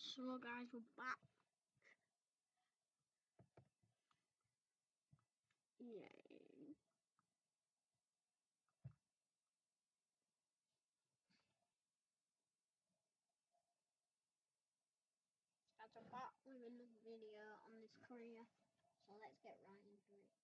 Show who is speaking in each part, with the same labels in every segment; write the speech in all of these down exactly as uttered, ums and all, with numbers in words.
Speaker 1: So guys, we're back. Yay. Guys, I'm back with another video on this career. So let's get right into it.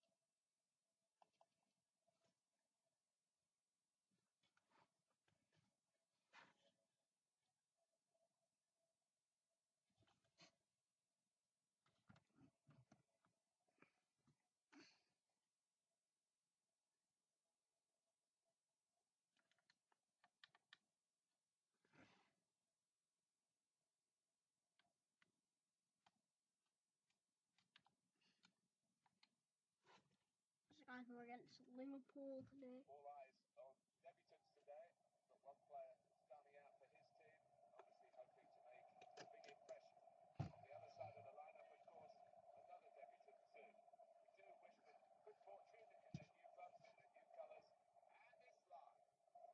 Speaker 1: So guys, we're against Liverpool today.
Speaker 2: All eyes on debutants today, but one player standing out for his team, obviously hoping to make a big impression. On the other side of the lineup, of course, another debutant too. We do wish them good fortune in their new clubs, in their new colours, and it's live.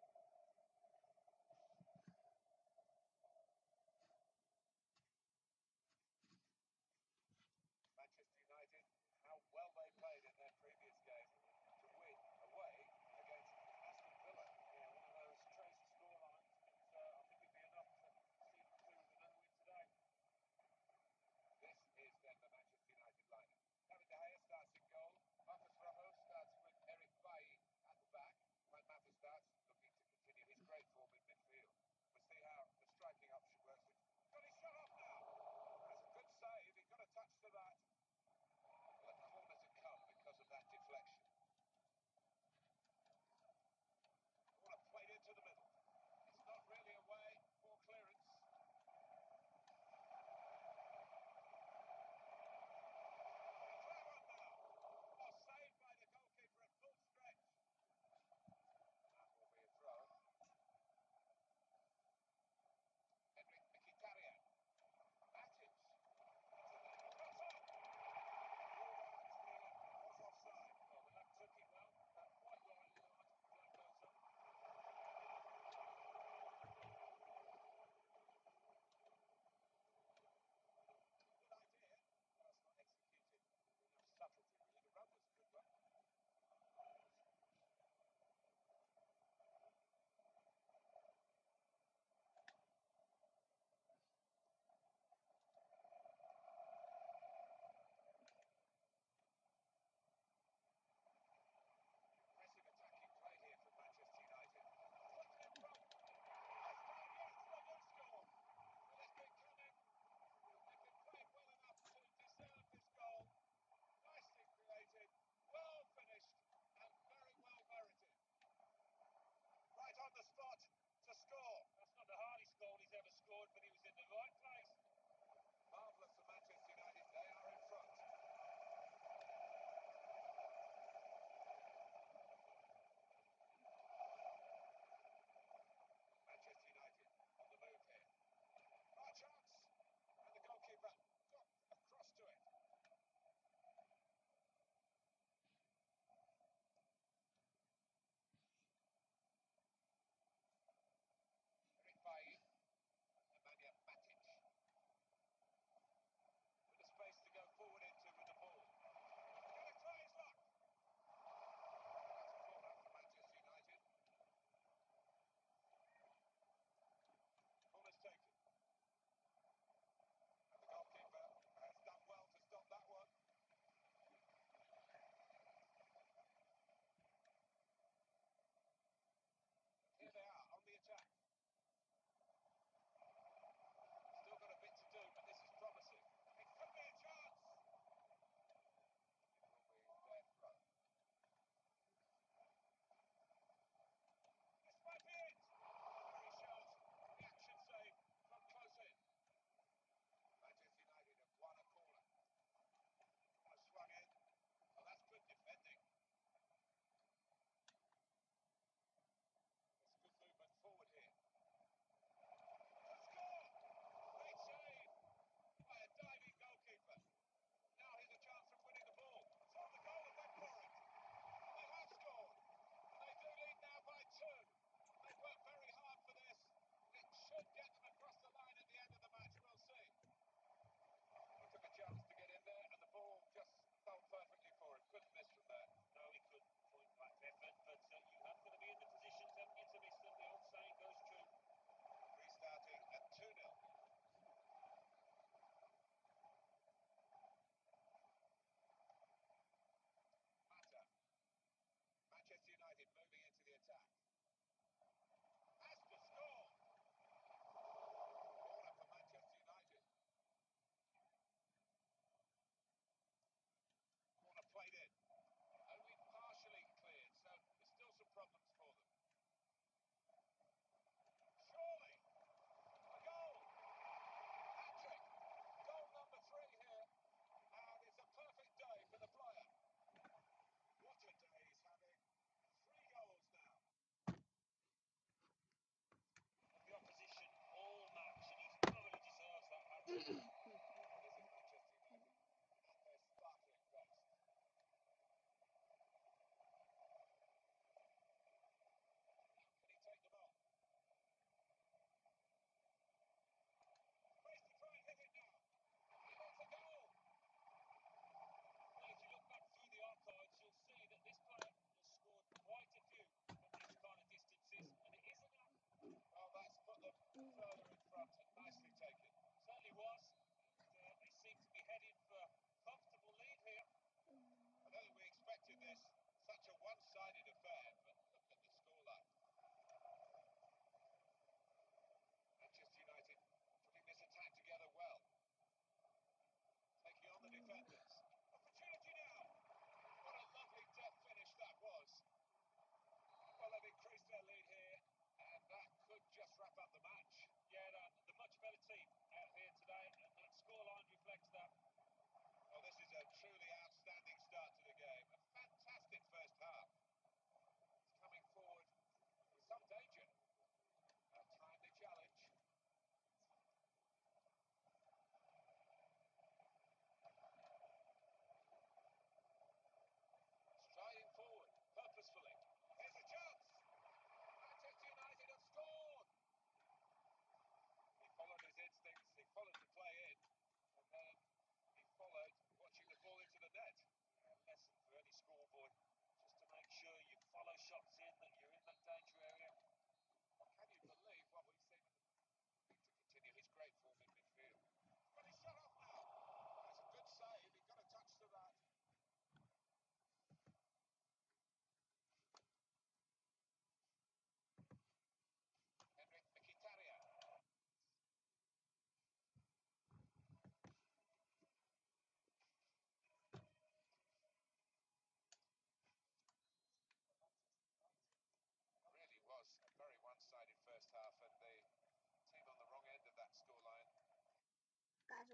Speaker 2: Manchester United, how well they played in their previous game to win away against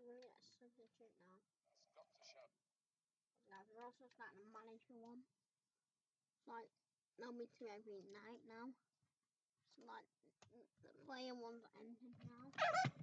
Speaker 1: we're gonna get a substitute now.
Speaker 2: That's got to show.
Speaker 1: Guys, we're also starting a manager one. It's like there'll be two every night now. So like the player one's ending now.